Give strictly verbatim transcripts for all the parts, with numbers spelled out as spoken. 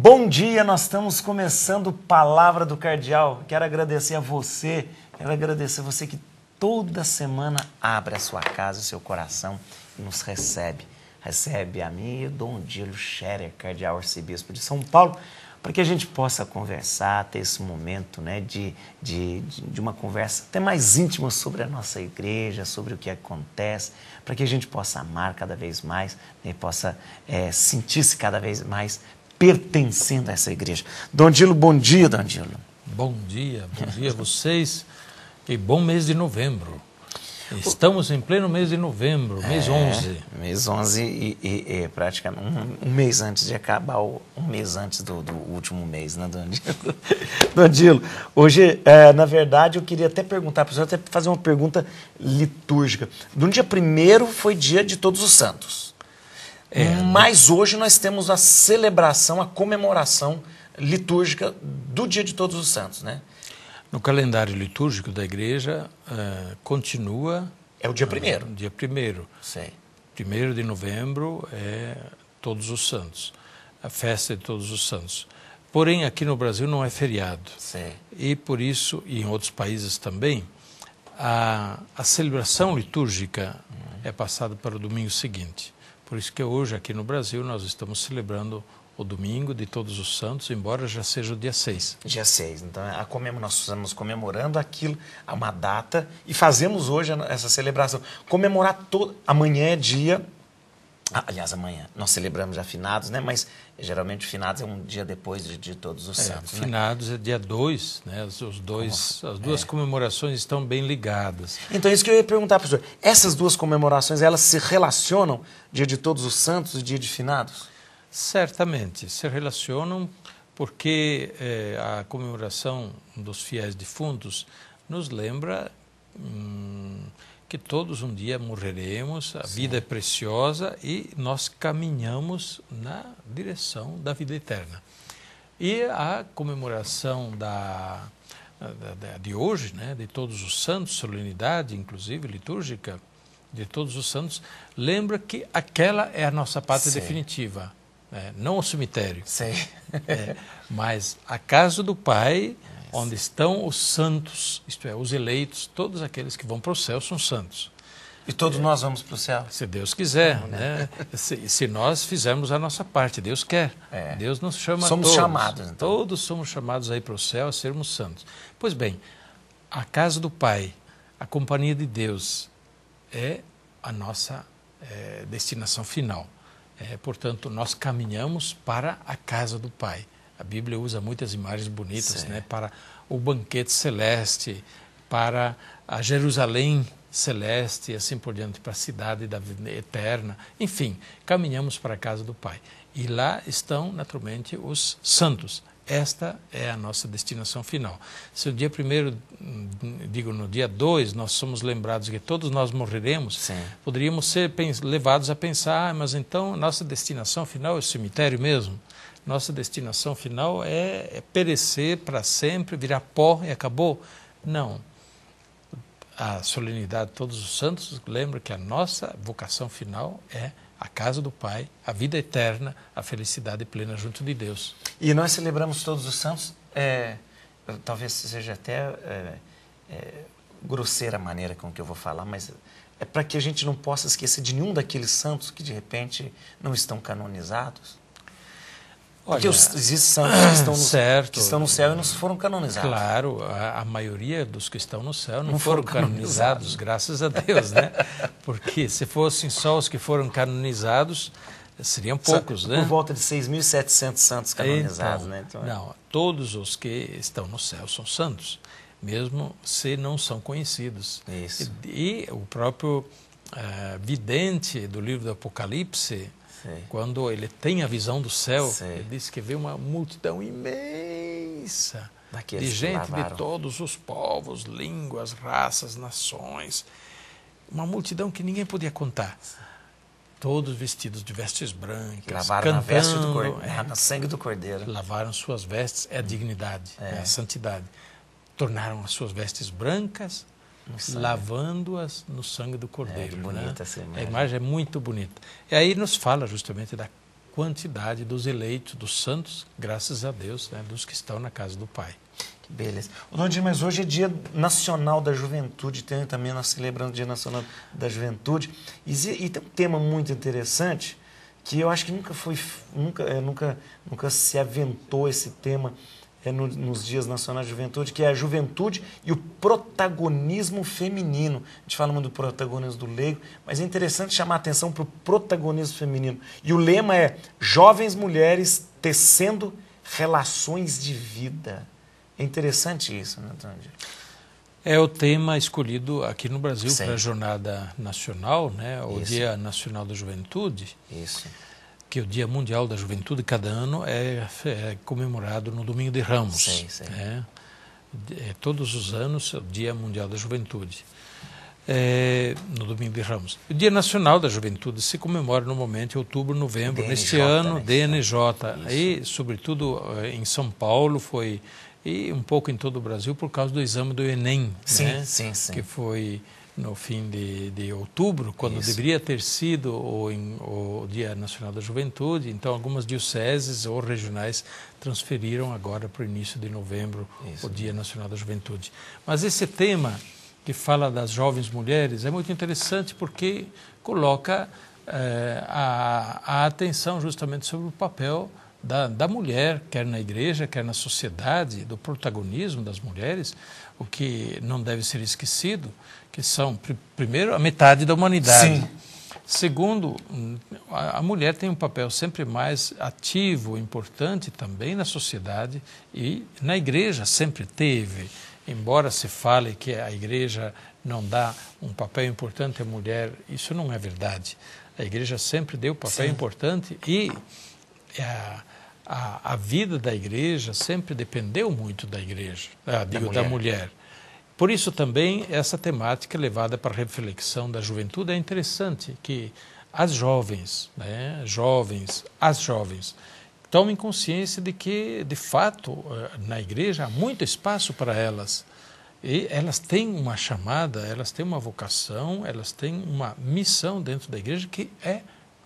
Bom dia, nós estamos começando Palavra do Cardeal. Quero agradecer a você, quero agradecer a você que toda semana abre a sua casa, o seu coração e nos recebe. Recebe a mim e o Dom Dilo Scherer, Cardeal Arcebispo de São Paulo, para que a gente possa conversar, ter esse momento, né, de, de, de uma conversa até mais íntima sobre a nossa igreja, sobre o que acontece, para que a gente possa amar cada vez mais, né, possa é, sentir-se cada vez mais pertencendo a essa igreja. Dom Dilo, bom dia, Dom Dilo. Bom dia, bom dia a vocês e bom mês de novembro. Estamos em pleno mês de novembro, mês é, onze. Mês onze e, e, e praticamente um, um mês antes de acabar, o, um mês antes do, do último mês, né, Dom Dilo? Dom Dilo, hoje, é, na verdade, eu queria até perguntar para o senhor, até fazer uma pergunta litúrgica. No dia primeiro foi dia de Todos os Santos. É, Mas hoje nós temos a celebração, a comemoração litúrgica do dia de Todos os Santos, né? No calendário litúrgico da igreja, uh, continua... É o dia primeiro. Uh, dia primeiro. Sei. Primeiro de novembro é Todos os Santos, a festa de Todos os Santos. Porém, aqui no Brasil não é feriado. Sei. E por isso, e em outros países também, a, a celebração litúrgica uhum. é passada para o domingo seguinte. Por isso que hoje, aqui no Brasil, nós estamos celebrando o domingo de Todos os Santos, embora já seja o dia seis. Dia seis. Então, a comemora, nós estamos comemorando aquilo, uma data, e fazemos hoje essa celebração. Comemorar todo... Amanhã é dia... Ah, aliás, amanhã nós celebramos já finados, né? Mas geralmente finados é um dia depois de, de Todos os é, Santos. Finados né? é dia dois, né? Os, os dois, as duas é. comemorações estão bem ligadas. Então, isso que eu ia perguntar, professor. Essas duas comemorações, elas se relacionam, dia de Todos os Santos e dia de finados? Certamente, se relacionam porque é, a comemoração dos fiéis defuntos nos lembra hum, que todos um dia morreremos, a Sim. vida é preciosa e nós caminhamos na direção da vida eterna. E a comemoração da, da, de hoje, né, de Todos os Santos, solenidade inclusive litúrgica de Todos os Santos, lembra que aquela é a nossa pátria Sim. definitiva. É, não o cemitério, é, mas a casa do Pai, onde estão os santos, isto é, os eleitos, todos aqueles que vão para o céu são santos. E todos é, nós vamos para o céu? Se Deus quiser, não, né? se, se nós fizermos a nossa parte, Deus quer. É. Deus nos chama somos todos. chamados, então. Todos somos chamados aí para o céu a sermos santos. Pois bem, a casa do Pai, a companhia de Deus, é a nossa é, destinação final. É, portanto, nós caminhamos para a casa do Pai. A Bíblia usa muitas imagens bonitas, né, para o banquete celeste, para a Jerusalém celeste e assim por diante, para a cidade da vida eterna. Enfim, caminhamos para a casa do Pai. E lá estão, naturalmente, os santos. Esta é a nossa destinação final. Se o dia primeiro, digo no dia dois, nós somos lembrados que todos nós morreremos, Sim. poderíamos ser levados a pensar, ah, mas então nossa destinação final é o cemitério mesmo? Nossa destinação final é, é perecer para sempre, virar pó e acabou? Não. A solenidade de Todos os Santos lembra que a nossa vocação final é a casa do Pai, a vida eterna, a felicidade plena junto de Deus. E nós celebramos Todos os Santos, é, talvez seja até é, é, grosseira a maneira com que eu vou falar, mas é para que a gente não possa esquecer de nenhum daqueles santos que de repente não estão canonizados. Porque Olha, os, existem santos que estão, no, certo, que estão no céu e não foram canonizados. Claro, a, a maioria dos que estão no céu não, não foram, foram canonizados, canonizados, graças a Deus, né? Porque se fossem só os que foram canonizados, seriam poucos, Por né? Por volta de seis mil e setecentos santos canonizados, então, né? Então, não, todos os que estão no céu são santos, mesmo se não são conhecidos. Isso. E, e o próprio uh, vidente do livro do Apocalipse, Sim. quando ele tem a visão do céu, Sim. ele diz que vê uma multidão imensa Daqueles de gente de todos os povos, línguas, raças, nações. Uma multidão que ninguém podia contar. Todos vestidos de vestes brancas, lavaram cantando, na veste do cordeiro, é, na sangue do cordeiro. Lavaram suas vestes, é a dignidade, é, é a santidade. Tornaram as suas vestes brancas, lavando-as no sangue do cordeiro. É, bonita né? essa imagem. A imagem é muito bonita. E aí nos fala justamente da quantidade dos eleitos, dos santos, graças a Deus, né, dos que estão na casa do Pai. Que beleza. Ô, Dom Dilo, mas hoje é Dia Nacional da Juventude, tem também nós celebrando o Dia Nacional da Juventude, e, e tem um tema muito interessante, que eu acho que nunca foi, nunca, é, nunca, nunca se aventou esse tema é, no, nos Dias Nacionais da Juventude, que é a juventude e o protagonismo feminino. A gente fala muito do protagonismo do leigo, mas é interessante chamar a atenção para o protagonismo feminino. E o lema é Jovens Mulheres Tecendo Relações de Vida. É interessante isso, né, Dondilo? É o tema escolhido aqui no Brasil Sim. para a Jornada Nacional, né? O Isso. Dia Nacional da Juventude, Isso. que é o Dia Mundial da Juventude, cada ano é, é comemorado no Domingo de Ramos. Sim, sim. Né? É, todos os anos é o Dia Mundial da Juventude, é, no Domingo de Ramos. O Dia Nacional da Juventude se comemora normalmente em outubro, novembro, D N J, neste ano, né? D N J. Aí, sobretudo em São Paulo, foi... e um pouco em todo o Brasil por causa do exame do Enem, Sim, né? sim, sim. Que foi no fim de, de outubro, quando Isso. deveria ter sido o, em, o Dia Nacional da Juventude. Então, algumas dioceses ou regionais transferiram agora para o início de novembro Isso. o Dia Nacional da Juventude. Mas esse tema que fala das jovens mulheres é muito interessante porque coloca eh, a, a atenção justamente sobre o papel Da, da mulher, quer na igreja, quer na sociedade, do protagonismo das mulheres, o que não deve ser esquecido, que são, pr primeiro, a metade da humanidade. Sim. Segundo, a, a mulher tem um papel sempre mais ativo, importante também na sociedade e na igreja sempre teve. Embora se fale que a igreja não dá um papel importante à mulher, isso não é verdade. A igreja sempre deu papel Sim. importante e a, a, a vida da igreja sempre dependeu muito da igreja, ah, digo, da mulher. da mulher. Por isso também essa temática levada para a reflexão da juventude é interessante, que as jovens, né, jovens, as jovens, tomem consciência de que, de fato, na igreja há muito espaço para elas. E elas têm uma chamada, elas têm uma vocação, elas têm uma missão dentro da igreja que é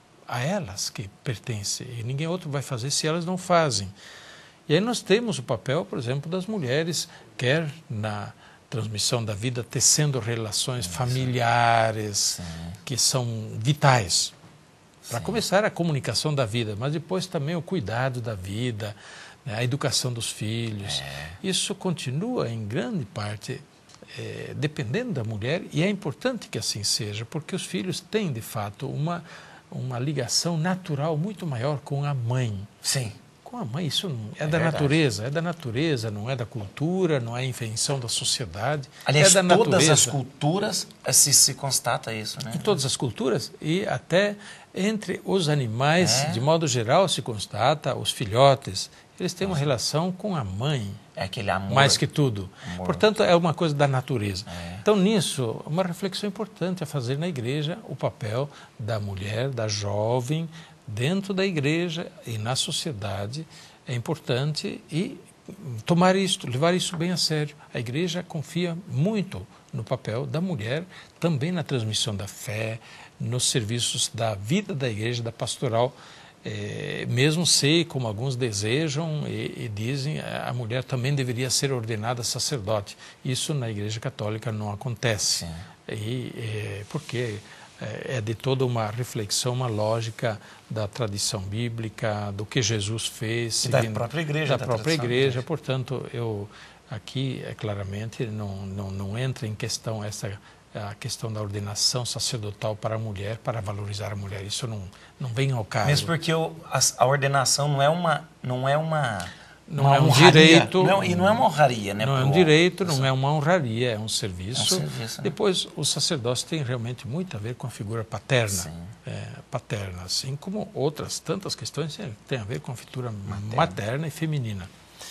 a elas que pertence, e ninguém outro vai fazer se elas não fazem. E aí nós temos o papel, por exemplo, das mulheres, quer na transmissão da vida, tecendo relações familiares, Sim. que são vitais. Para começar, a comunicação da vida, mas depois também o cuidado da vida, né, a educação dos filhos. É. Isso continua, em grande parte, é, dependendo da mulher, e é importante que assim seja, porque os filhos têm, de fato, uma... uma ligação natural muito maior com a mãe. Sim. Com a mãe, isso não, é, é da verdade. natureza, é da natureza, não é da cultura, não é invenção da sociedade. Aliás, é da todas natureza. as culturas se, se constata isso, né? Em todas as culturas e até entre os animais, é. de modo geral, se constata, os filhotes, eles têm Nossa. uma relação com a mãe. É aquele amor. Mais que tudo. Amor. Portanto, é uma coisa da natureza. É. Então, nisso, uma reflexão importante a fazer na igreja, o papel da mulher, da jovem, dentro da igreja e na sociedade, é importante e tomar isso, levar isso bem a sério. A igreja confia muito no papel da mulher, também na transmissão da fé, nos serviços da vida da igreja, da pastoral. É, mesmo sei, como alguns desejam e, e dizem, a mulher também deveria ser ordenada sacerdote. Isso na Igreja Católica não acontece. E, é, porque é, é de toda uma reflexão, uma lógica da tradição bíblica, do que Jesus fez. E da própria igreja. Da, da própria igreja. Portanto, eu aqui, é, claramente, não, não, não entra em questão essa... a questão da ordenação sacerdotal para a mulher, para valorizar a mulher. Isso não, não vem ao caso. Mesmo porque o, a, a ordenação não é uma... Não é uma Não uma é um honraria. direito. Não, e não é uma honraria, né? Não é um direito, não é uma honraria, é um serviço. É um serviço, né? Depois, o sacerdócio tem realmente muito a ver com a figura paterna. É, paterna, assim como outras tantas questões têm a ver com a figura materna, materna e feminina.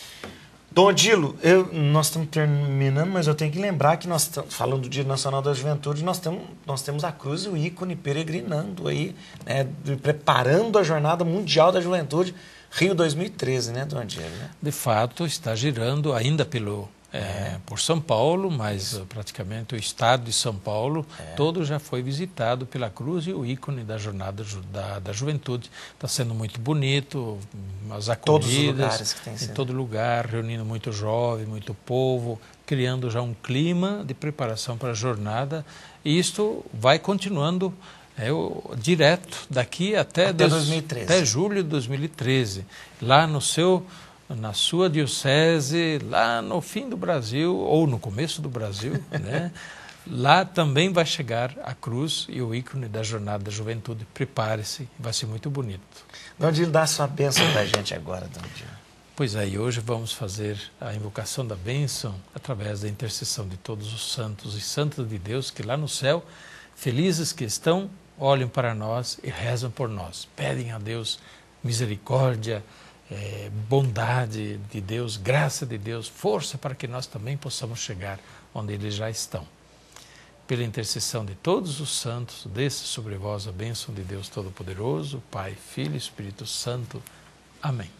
Dom Dilo, eu, nós estamos terminando, mas eu tenho que lembrar que nós estamos falando do Dia Nacional da Juventude, nós temos, nós temos a cruz e o ícone peregrinando aí, né, preparando a Jornada Mundial da Juventude, Rio dois mil e treze, né, Dom Dilo? Né? De fato, está girando ainda pelo, é, é. por São Paulo, mas Isso. praticamente o estado de São Paulo é. todo já foi visitado pela cruz e o ícone da jornada da, da juventude. Está sendo muito bonito, as acolhidas, todos os lugares que tem sido. Em todo lugar, reunindo muito jovem, muito povo, criando já um clima de preparação para a jornada. E isto vai continuando é, o, direto daqui até, até, dois, dois mil e treze. Até julho de dois mil e treze, lá no seu... na sua diocese, lá no fim do Brasil, ou no começo do Brasil, né? Lá também vai chegar a cruz e o ícone da jornada da juventude. Prepare-se, vai ser muito bonito. Dom Dilo, dá a sua bênção para a gente agora, Dom Dilo. Pois aí, hoje vamos fazer a invocação da bênção através da intercessão de todos os santos e santas de Deus que lá no céu, felizes que estão, olham para nós e rezam por nós. Pedem a Deus misericórdia, É, bondade de Deus, graça de Deus, força para que nós também possamos chegar onde eles já estão. Pela intercessão de todos os santos, desça sobre vós a bênção de Deus Todo-Poderoso, Pai, Filho e Espírito Santo. Amém.